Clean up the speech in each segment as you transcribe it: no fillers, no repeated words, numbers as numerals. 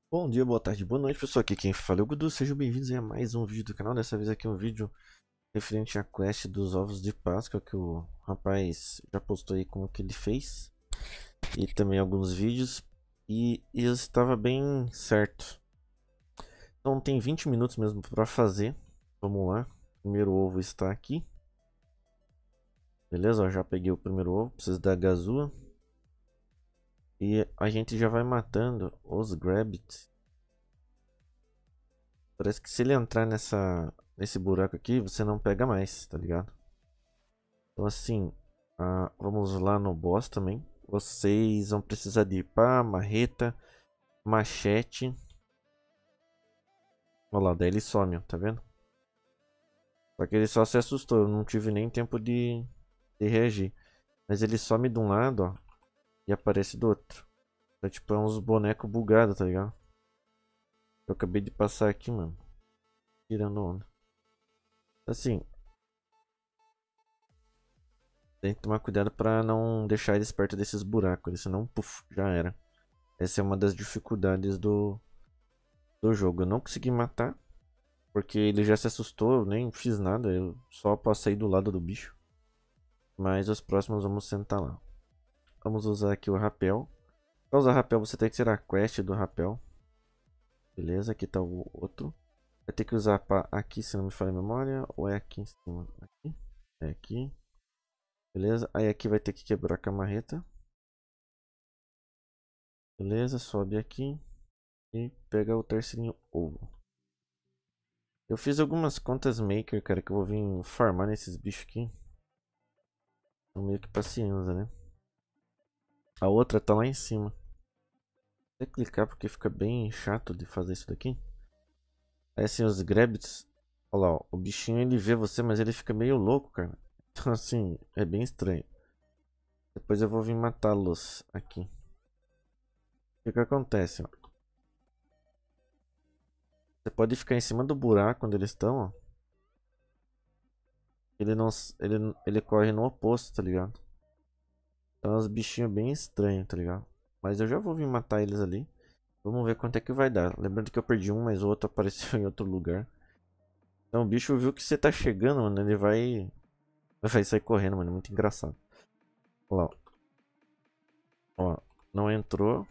Bom dia, boa tarde, boa noite, pessoal. Aqui quem fala é o Gudu. Sejam bem-vindos a mais um vídeo do canal. Dessa vez aqui é um vídeo referente à quest dos ovos de Páscoa que o rapaz já postou aí como que ele fez. E também alguns vídeos. E eu estava bem certo. Então tem 20 minutos mesmo para fazer. Vamos lá. O primeiro ovo está aqui. Beleza, ó, já peguei o primeiro ovo. Preciso da gazua. E a gente já vai matando os Grabbits. Parece que se ele entrar nesse buraco aqui, você não pega mais, tá ligado? Então assim, vamos lá no boss também. Vocês vão precisar de pá, marreta, machete. Olha lá, daí ele some, ó, tá vendo? Só que ele só se assustou, eu não tive nem tempo de reagir. Mas ele some de um lado, ó, e aparece do outro. É tipo, é uns bonecos bugados, tá ligado? Eu acabei de passar aqui, mano. Tirando onda. Assim, tem que tomar cuidado pra não deixar eles perto desses buracos, senão, puf, já era. Essa é uma das dificuldades do jogo. Eu não consegui matar, porque ele já se assustou, eu nem fiz nada, eu só passei do lado do bicho. Mas os próximos vamos sentar lá. Vamos usar aqui o rapel. Para usar rapel você tem que tirar a quest do rapel. Beleza, aqui tá o outro. Vai ter que usar aqui, se não me falha a memória, ou é aqui em cima? Aqui? É aqui. Beleza, aí aqui vai ter que quebrar com a marreta. Beleza, sobe aqui e pega o terceirinho ovo. Eu fiz algumas contas maker, cara, que eu vou vir farmar nesses bichos aqui. Então meio que paciência, né? A outra tá lá em cima. Vou clicar porque fica bem chato de fazer isso daqui. Aí assim, os Grabbits. Olha lá, ó, o bichinho ele vê você, mas ele fica meio louco, cara. Então assim, é bem estranho. Depois eu vou vir matá-los aqui. O que que acontece, ó? Você pode ficar em cima do buraco onde eles estão, ó. Ele não, ele corre no oposto, tá ligado? Então é uns bichinhos bem estranhos, tá ligado? Mas eu já vou vir matar eles ali. Vamos ver quanto é que vai dar. Lembrando que eu perdi um, mas o outro apareceu em outro lugar. Então o bicho viu que você tá chegando, mano. Ele vai sair correndo, mano. É muito engraçado. Olha lá. Ó, não entrou.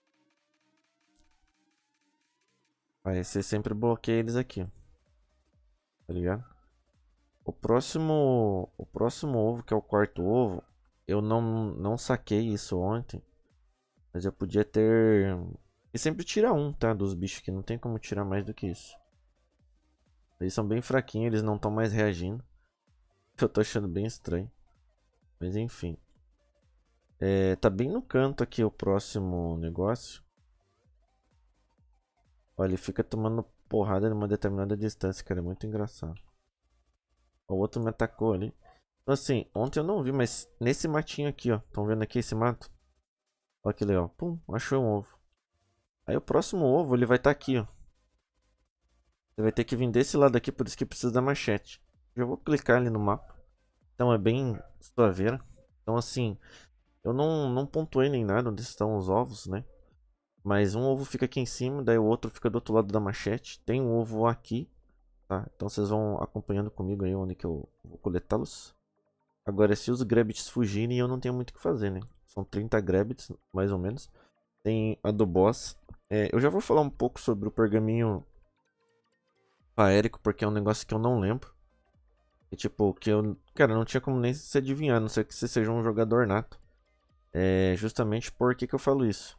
Aí você sempre bloqueia eles aqui. Tá ligado? O próximo ovo, que é o quarto ovo. Eu não saquei isso ontem. Mas eu podia ter. E sempre tira um, tá? Dos bichos que não tem como tirar mais do que isso. Eles são bem fraquinhos, eles não estão mais reagindo. Eu tô achando bem estranho. Mas enfim. Tá bem no canto aqui o próximo negócio. Olha, ele fica tomando porrada numa determinada distância, cara. É muito engraçado. O outro me atacou ali. Então assim, ontem eu não vi, mas nesse matinho aqui, ó. Estão vendo aqui esse mato? Olha que legal. Pum, achou um ovo. Aí o próximo ovo, ele vai estar aqui, ó. Você vai ter que vir desse lado aqui, por isso que precisa da machete. Já vou clicar ali no mapa. Então é bem suaveira. Então assim, eu não pontuei nem nada onde estão os ovos, né? Mas um ovo fica aqui em cima, daí o outro fica do outro lado da machete. Tem um ovo aqui, tá? Então vocês vão acompanhando comigo aí onde que eu vou coletá-los. Agora, se os Grabbits fugirem, eu não tenho muito o que fazer, né? São 30 Grabbits, mais ou menos. Tem a do boss. Eu já vou falar um pouco sobre o pergaminho aérico, porque é um negócio que eu não lembro. E, tipo, que eu... Cara, não tinha como nem se adivinhar, a não ser que você seja um jogador nato. Justamente por que eu falo isso?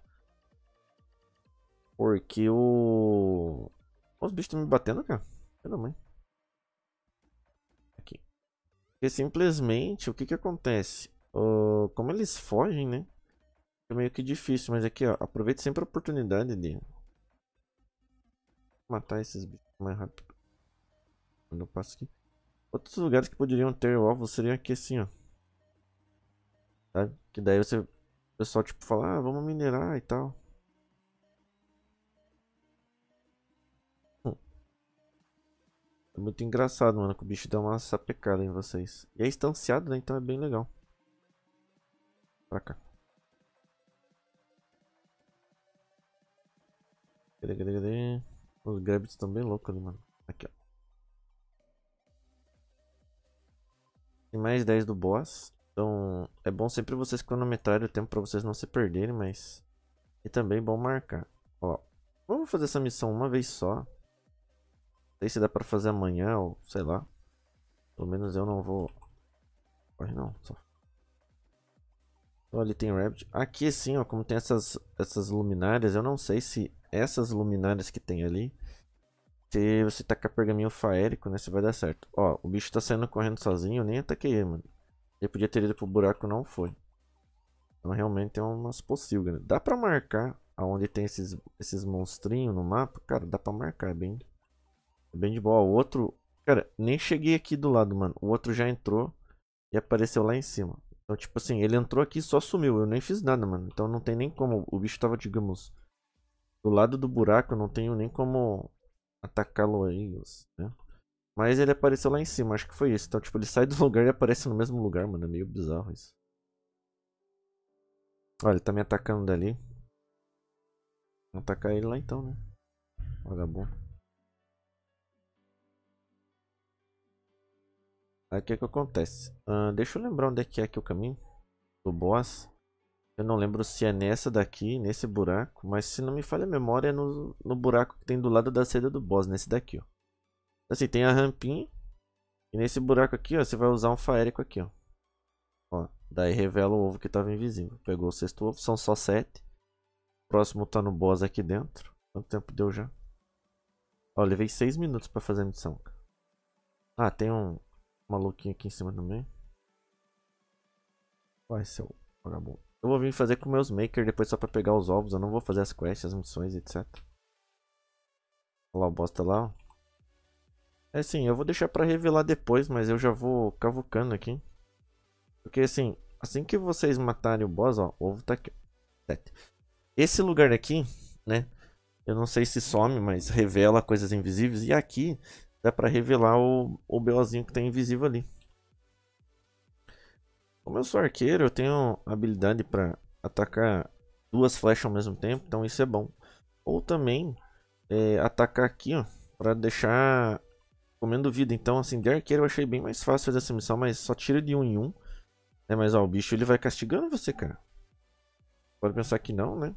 Porque os bichos estão me batendo, cara. Pela mãe. Aqui. Porque simplesmente, o que que acontece? Como eles fogem, né? É meio que difícil, mas aqui, ó. Aproveite sempre a oportunidade de matar esses bichos mais rápido. Quando eu passo aqui. Outros lugares que poderiam ter ovos seriam aqui assim, ó. Sabe? Que daí o pessoal, tipo, fala, vamos minerar e tal. Hum, É muito engraçado, mano, que o bicho dá uma sapecada em vocês. E é estanciado, né? Então é bem legal. Pra cá. Os Grabbits estão bem loucos ali, mano. Aqui, ó. Tem mais 10 do boss. Então, é bom sempre vocês cronometrarem o tempo pra vocês não se perderem, mas... E também é bom marcar. Ó, vamos fazer essa missão uma vez só. Não sei se dá pra fazer amanhã ou sei lá. Pelo menos eu não vou... Corre não, só. Então, ali tem Rabbit. Aqui sim, ó, como tem essas luminárias, eu não sei se essas luminárias que tem ali, se você tacar pergaminho faérico, né, se vai dar certo. Ó, o bicho tá saindo correndo sozinho, eu nem ataquei ele, mano. Ele podia ter ido pro buraco, não foi. Então realmente tem umas pocilgas, né? Dá pra marcar aonde tem esses monstrinhos no mapa. Cara, dá pra marcar, é bem de boa. O outro, cara, nem cheguei aqui do lado, mano. O outro já entrou e apareceu lá em cima. Então, tipo assim, ele entrou aqui e só sumiu. Eu nem fiz nada, mano. Então não tem nem como. O bicho tava, digamos, do lado do buraco. Eu não tenho nem como atacá-lo aí, né? Mas ele apareceu lá em cima. Acho que foi isso. Então, tipo, ele sai do lugar e aparece no mesmo lugar, mano. É meio bizarro isso. Olha, ele tá me atacando dali. Vou atacar ele lá então, né? Vagabundo. Aí o que que acontece? Deixa eu lembrar onde é que é o caminho do boss. Eu não lembro se é nessa daqui, nesse buraco. Mas se não me falha a memória, é no buraco que tem do lado da saída do boss. Nesse daqui, ó. Assim, tem a rampinha. E nesse buraco aqui, ó, você vai usar um faérico aqui, ó. Ó, daí revela o ovo que tava invisível. Pegou o sexto ovo, são só 7. O próximo tá no boss aqui dentro. Quanto tempo deu já? Ó, levei 6 minutos pra fazer a missão. Ah, tem um maluquinho aqui em cima também. Vai, seu vagabundo. Eu vou vir fazer com meus makers depois só pra pegar os ovos. Eu não vou fazer as quests, as missões, etc. Olha lá o bosta lá, ó. É assim, eu vou deixar pra revelar depois, mas eu já vou cavucando aqui. Porque assim que vocês matarem o boss, ó, o ovo tá aqui. 7. Esse lugar aqui, né? Eu não sei se some, mas revela coisas invisíveis. E aqui dá pra revelar o BOzinho que tá invisível ali. Como eu sou arqueiro, eu tenho habilidade pra atacar 2 flechas ao mesmo tempo, então isso é bom. Ou também atacar aqui, ó, pra deixar comendo vida. Então, assim, de arqueiro eu achei bem mais fácil fazer essa missão, mas só tira de 1 em 1. Né? Mas ó, o bicho ele vai castigando você, cara. Pode pensar que não, né?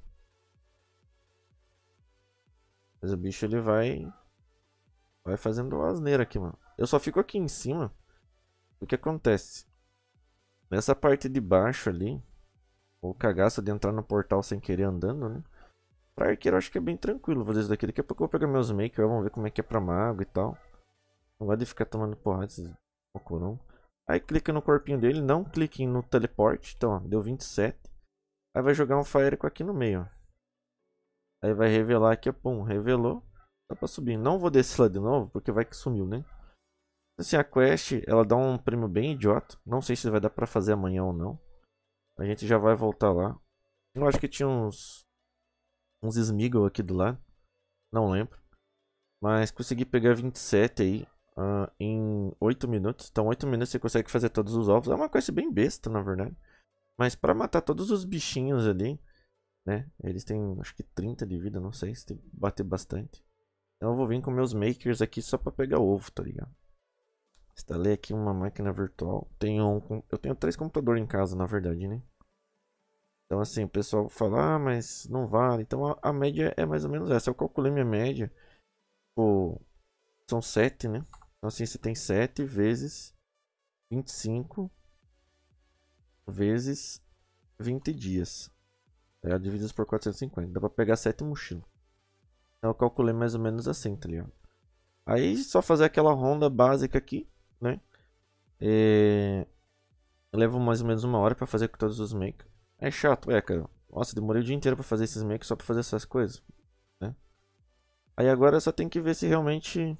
Mas o bicho ele vai fazendo asneira aqui, mano. Eu só fico aqui em cima. O que acontece? Nessa parte de baixo ali, o cagaço de entrar no portal sem querer andando, né? Pra arqueiro eu acho que é bem tranquilo fazer isso daqui. Daqui a pouco eu vou pegar meus makers, vamos ver como é que é pra mago e tal. Não gosto de ficar tomando porrada esses Pokémon. Aí clica no corpinho dele, não clique no teleporte. Então, ó, deu 27. Aí vai jogar um Fire aqui no meio, ó. Aí vai revelar aqui, pum, revelou. Dá pra subir. Não vou descer lá de novo, porque vai que sumiu, né? Assim, a quest, ela dá um prêmio bem idiota. Não sei se vai dar pra fazer amanhã ou não. A gente já vai voltar lá. Eu acho que tinha uns Smeagol aqui do lado. Não lembro. Mas consegui pegar 27 aí em 8 minutos. Então 8 minutos você consegue fazer todos os ovos. É uma quest bem besta, na verdade. Mas pra matar todos os bichinhos ali, né? Eles têm acho que 30 de vida, não sei. Você tem que bater bastante. Então eu vou vir com meus makers aqui só pra pegar ovo, tá ligado? Instalei aqui uma máquina virtual. Eu tenho 3 computadores em casa, na verdade, né? Então assim, o pessoal fala, ah, mas não vale. Então a média é mais ou menos essa. Eu calculei minha média. Pô, são 7, né? Então assim, você tem 7 vezes 25 vezes 20 dias. Divididos por 450. Dá pra pegar 7 mochilas. Então eu calculei mais ou menos assim, tá ligado? Aí só fazer aquela ronda básica aqui, né? Leva mais ou menos 1 hora pra fazer com todos os makers. É chato, cara. Nossa, demorei o dia inteiro pra fazer esses makers só pra fazer essas coisas, né? Aí agora só tem que ver se realmente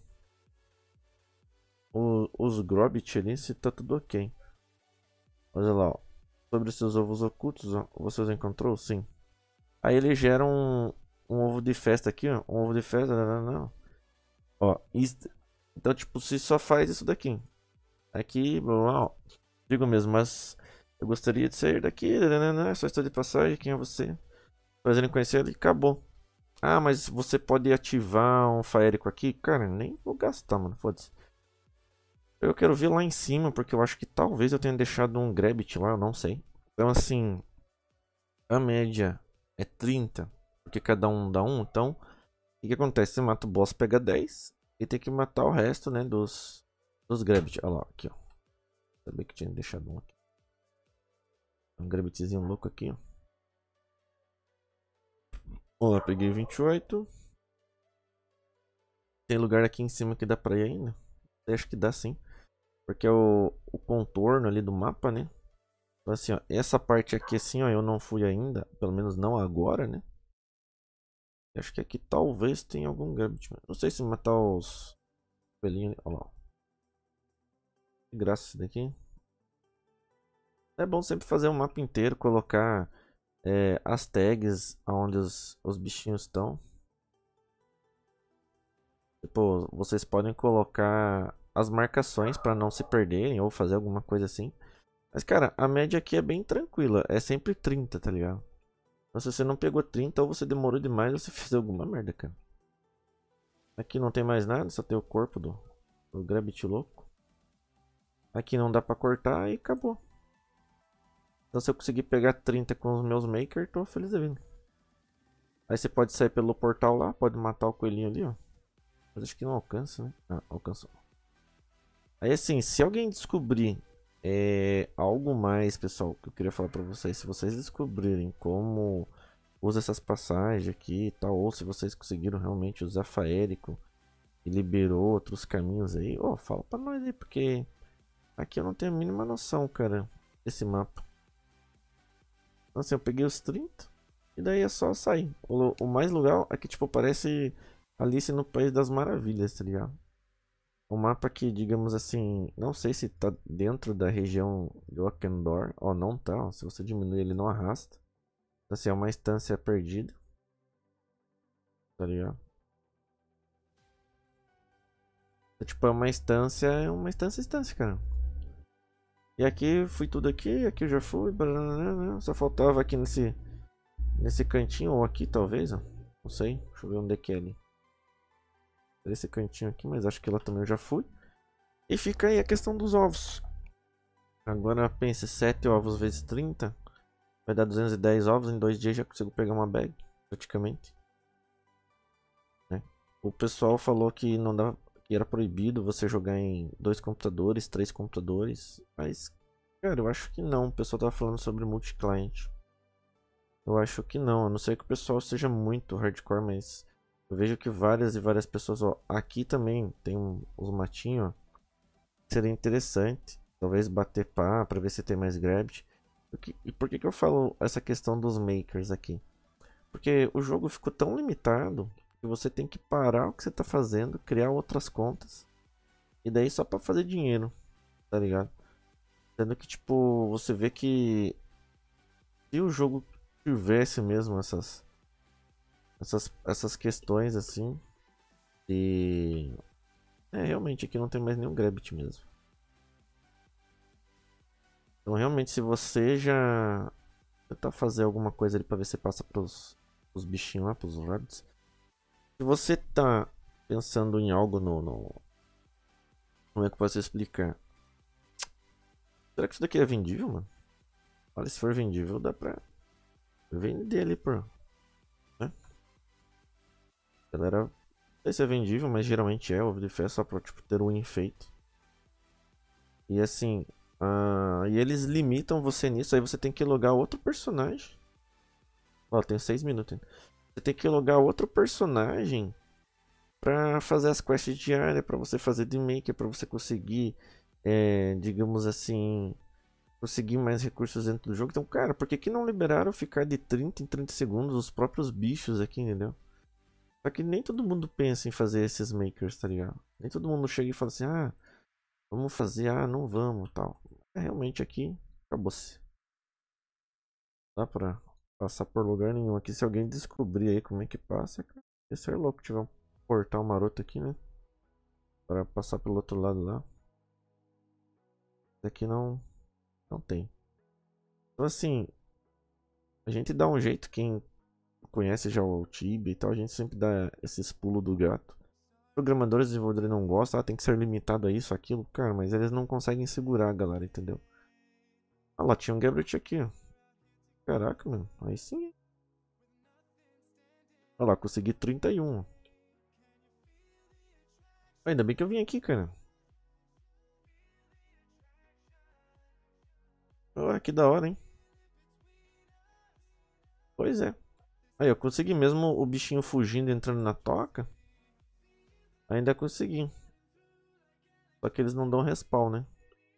os Grobit ali, se tá tudo ok. Olha lá, ó. Sobre seus ovos ocultos, ó, você os encontrou? Sim. Aí ele gera um ovo de festa aqui, ó. Um ovo de festa, não. Ó, então tipo, se só faz isso daqui. Aqui, ó. Digo mesmo, mas eu gostaria de sair daqui, só estou de passagem, quem é você? Fazendo conhecer ele, acabou. Ah, mas você pode ativar um faérico aqui? Cara, nem vou gastar, mano. Foda-se. Eu quero ver lá em cima, porque eu acho que talvez eu tenha deixado um Gravity lá, eu não sei. Então, assim, a média é 30, porque cada um dá um. Então, o que acontece? Você mata o boss, pega 10 e tem que matar o resto, né, dos Gravity. Olha lá, aqui, ó. Sabia que tinha deixado um aqui. Um Gravityzinho louco aqui, ó. Olha lá, peguei 28. Tem lugar aqui em cima que dá pra ir ainda? Eu acho que dá sim. Porque é o contorno ali do mapa, né? Então assim, ó, essa parte aqui assim, ó, eu não fui ainda, pelo menos não agora, né? Eu acho que aqui talvez tenha algum Gambit. Não sei se matar os coelhinhos. Olha lá. Que graça isso daqui. É bom sempre fazer um mapa inteiro, colocar as tags onde os bichinhos estão. Tipo, vocês podem colocar as marcações para não se perderem ou fazer alguma coisa assim. Mas, cara, a média aqui é bem tranquila. É sempre 30, tá ligado? Então, se você não pegou 30 ou você demorou demais ou você fez alguma merda, cara. Aqui não tem mais nada, só tem o corpo do Gravity louco. Aqui não dá pra cortar e acabou. Então se eu conseguir pegar 30 com os meus makers, tô feliz da vida. Aí você pode sair pelo portal lá, pode matar o coelhinho ali, ó. Mas acho que não alcança, né? Ah, alcançou. Aí assim, se alguém descobrir algo mais, pessoal, que eu queria falar pra vocês. Se vocês descobrirem como usa essas passagens aqui e tal, ou se vocês conseguiram realmente usar faérico e liberou outros caminhos aí, ó, fala pra nós aí, porque aqui eu não tenho a mínima noção, cara, desse mapa. Então assim, eu peguei os 30 e daí é só sair. O mais legal é que, tipo, parece Alice no País das Maravilhas, tá ligado? Um mapa que, digamos assim, não sei se tá dentro da região de Ockendor ou não tá. Ó, se você diminuir ele não arrasta. Então, assim, é uma instância perdida, tá ligado? É, tipo, é uma instância, cara. E aqui, fui tudo aqui eu já fui, banana, só faltava aqui nesse cantinho, ou aqui talvez, ó. Não sei, deixa eu ver onde é que é ali. Esse cantinho aqui, mas acho que lá também eu já fui. E fica aí a questão dos ovos. Agora pense 7 ovos vezes 30. Vai dar 210 ovos. Em 2 dias já consigo pegar uma bag. Praticamente. Né? O pessoal falou que não dava, que era proibido você jogar em 2 computadores, 3 computadores. Mas, cara, eu acho que não. O pessoal tava falando sobre multi-client. Eu acho que não. A não ser que o pessoal seja muito hardcore, mas eu vejo que várias e várias pessoas. Ó, aqui também tem os matinhos. Seria interessante. Talvez bater pá pra ver se tem mais gravity. E por que eu falo essa questão dos makers aqui? Porque o jogo ficou tão limitado que você tem que parar o que você tá fazendo, criar outras contas. E daí só pra fazer dinheiro, tá ligado? Sendo que, tipo, você vê que se o jogo tivesse mesmo essas questões assim. E. Realmente aqui não tem mais nenhum Gravity mesmo. Então, realmente, se você já tentar fazer alguma coisa ali pra ver se passa pros bichinhos lá, pros lords. Se você tá pensando em algo como é que eu posso explicar? Será que isso daqui é vendível, mano? Olha, se for vendível, dá pra vender ali por. Né? Galera, não sei se é vendível, mas geralmente é. Ovo de fé só pra tipo, ter um enfeite. E assim. E eles limitam você nisso. Aí você tem que logar outro personagem. Ó, tem 6 minutos ainda. Você tem que logar outro personagem pra fazer as quests diárias, pra você fazer de maker, pra você conseguir, digamos assim, conseguir mais recursos dentro do jogo. Então, cara, por que que não liberaram ficar de 30 em 30 segundos os próprios bichos aqui, entendeu? Só que nem todo mundo pensa em fazer esses makers, tá ligado? Nem todo mundo chega e fala assim, vamos fazer, não vamos, tal. Realmente aqui, acabou-se. Dá pra passar por lugar nenhum aqui. Se alguém descobrir aí como é que passa, cara, ia ser louco tiver um portal maroto aqui, né? Para passar pelo outro lado lá. Aqui não tem. Então assim, a gente dá um jeito, quem conhece já o Tibia e tal, a gente sempre dá esses pulos do gato. Programadores e desenvolvedores não gostam, tem que ser limitado a isso, aquilo, cara, mas eles não conseguem segurar a galera, entendeu? Ah lá, tinha um Gabbert aqui, ó. Caraca, mano, aí sim. Olha lá, consegui 31. Ainda bem que eu vim aqui, cara. Ah, que da hora, hein? Pois é. Aí, eu consegui mesmo o bichinho fugindo, entrando na toca. Ainda consegui. Só que eles não dão respawn, né?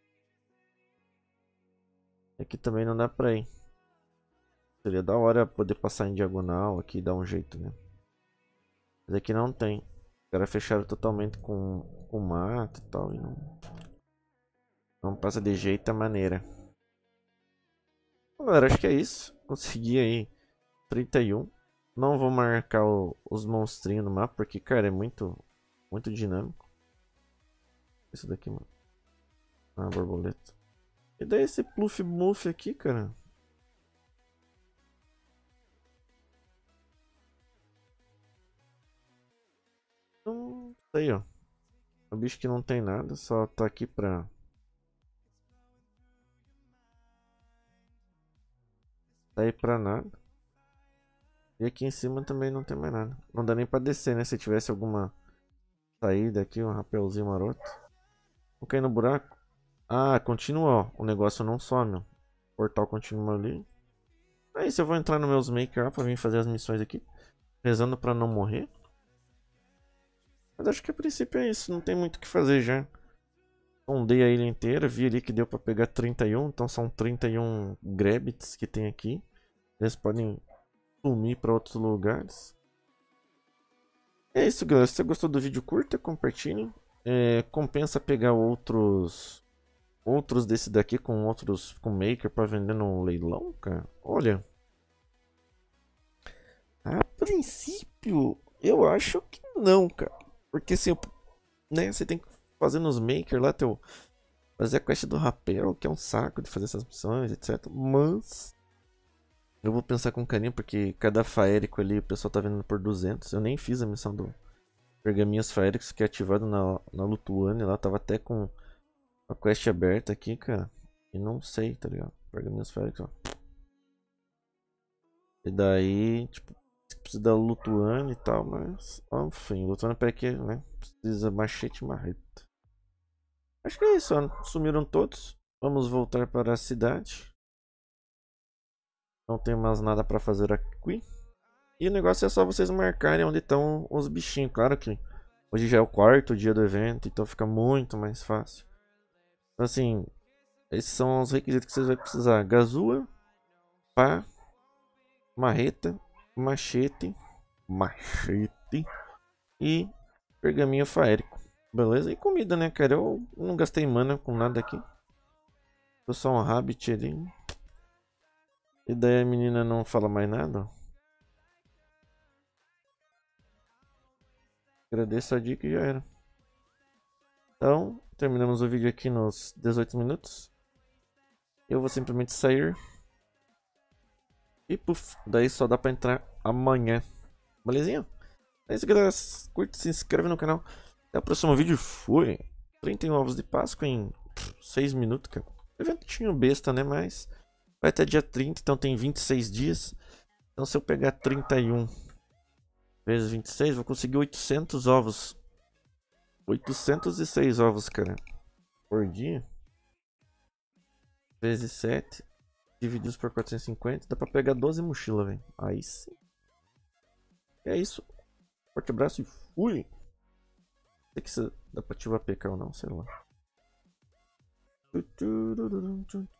Aqui também não dá pra ir. Seria da hora poder passar em diagonal aqui e dar um jeito, né? Mas aqui não tem. Os caras fecharam totalmente com mato e tal. E não passa de jeito a maneira. Galera, acho que é isso. Consegui aí 31. Não vou marcar os monstrinhos no mapa, porque, cara, é muito dinâmico. Isso daqui, mano. Ah, borboleta. E daí esse Pluff Muff aqui, cara? Não sei, ó. O bicho que não tem nada, só tá aqui pra... Tá aí pra nada. E aqui em cima também não tem mais nada. Não dá nem pra descer, né? Se tivesse alguma saída aqui, um rapelzinho maroto. Vou cair no buraco. Ah, continua, ó. O negócio não some, ó. O portal continua ali. Aí se eu vou entrar no meus maker pra vir fazer as missões aqui. Rezando pra não morrer. Mas acho que a princípio é isso. Não tem muito o que fazer já. Sondei a ilha inteira. Vi ali que deu pra pegar 31. Então são 31 Grabbits que tem aqui. Eles podem sumir pra outros lugares. É isso, galera. Se você gostou do vídeo, curta, compartilhe. Compensa pegar outros desse daqui com maker pra vender no leilão, cara. Olha, a princípio eu acho que não, cara. Porque se eu, né, você tem que fazer nos maker lá fazer a quest do rapel, que é um saco de fazer essas missões, etc. Mas eu vou pensar com carinho, porque cada faérico ali o pessoal tá vendendo por 200. Eu nem fiz a missão do Pergaminhos Faéricos, que é ativado na Lutuane lá. Tava até com a quest aberta aqui, cara. E não sei, tá ligado? Pergaminhos Faéricos, ó. E daí, tipo, precisa da Lutuane e tal, mas... Enfim, Lutuane para que, né? Precisa machete e marreta. Acho que é isso, ó. Sumiram todos. Vamos voltar para a cidade. Não tem mais nada pra fazer aqui. E o negócio é só vocês marcarem onde estão os bichinhos. Claro que hoje já é o quarto dia do evento, então fica muito mais fácil. Então, assim, esses são os requisitos que vocês vão precisar: gazua, pá, marreta, machete e pergaminho faérico. Beleza? E comida, né, cara? Eu não gastei mana com nada aqui. Tô só um rabbit ali. E daí a menina não fala mais nada. Agradeço a dica e já era. Então, terminamos o vídeo aqui nos 18 minutos. Eu vou simplesmente sair. E puf, daí só dá pra entrar amanhã. Belezinha? É isso, galera. Curte, se inscreve no canal. Até o próximo vídeo. Fui. 31 ovos de Páscoa em 6 minutos, cara. Eventinho besta, né? Mas vai até dia 30, então tem 26 dias. Então se eu pegar 31 vezes 26, vou conseguir 800 ovos. 806 ovos, cara. Por dia. Vezes 7. Divididos por 450. Dá pra pegar 12 mochilas, velho. Aí sim. É isso. Forte abraço e fui. Não sei se dá pra ativar PK ou não, sei lá.